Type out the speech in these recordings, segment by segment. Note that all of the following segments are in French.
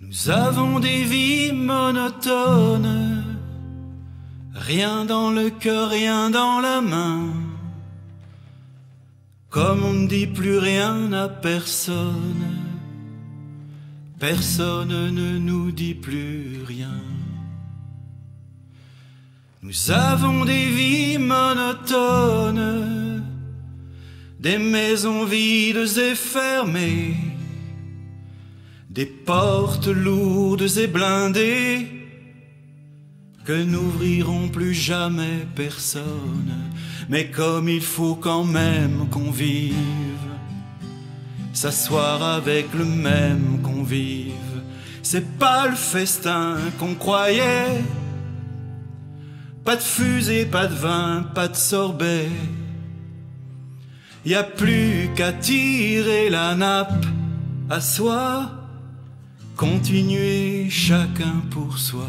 Nous avons des vies monotones, rien dans le cœur, rien dans la main. Comme on ne dit plus rien à personne, personne ne nous dit plus rien. Nous avons des vies monotones, des maisons vides et fermées, des portes lourdes et blindées que n'ouvriront plus jamais personne. Mais comme il faut quand même qu'on vive, s'asseoir avec le même convive, c'est pas le festin qu'on croyait. Pas de fusée, pas de vin, pas de sorbet. Y a plus qu'à tirer la nappe à soi, continuer chacun pour soi.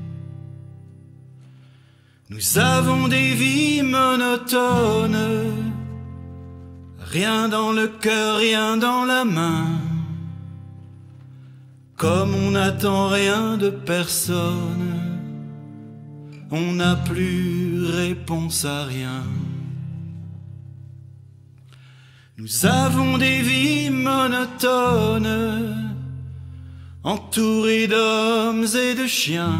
Nous avons des vies monotones, rien dans le cœur, rien dans la main. Comme on n'attend rien de personne, on n'a plus réponse à rien. Nous avons des vies monotones, entourés d'hommes et de chiens.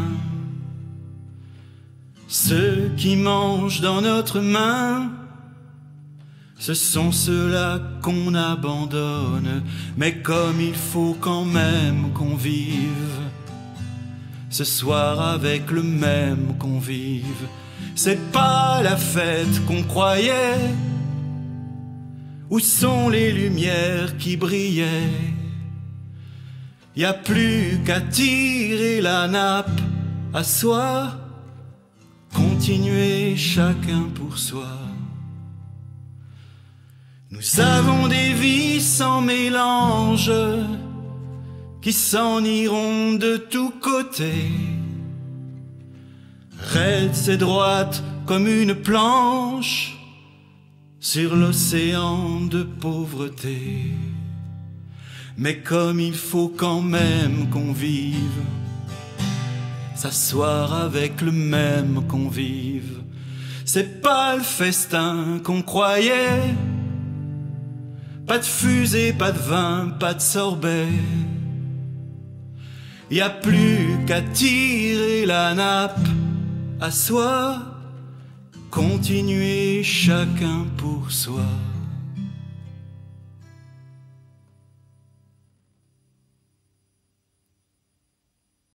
Ceux qui mangent dans notre main, ce sont ceux-là qu'on abandonne. Mais comme il faut quand même qu'on vive, ce soir avec le même convive, c'est pas la fête qu'on croyait. Où sont les lumières qui brillaient? Y a plus qu'à tirer la nappe à soi, continuer chacun pour soi. Nous avons des vies sans mélange, qui s'en iront de tous côtés, raides et droites comme une planche sur l'océan de pauvreté. Mais comme il faut quand même qu'on vive, s'asseoir avec le même convive, c'est pas le festin qu'on croyait. Pas de fusée, pas de vin, pas de sorbet. Y a plus qu'à tirer la nappe à soi, continuer chacun pour soi.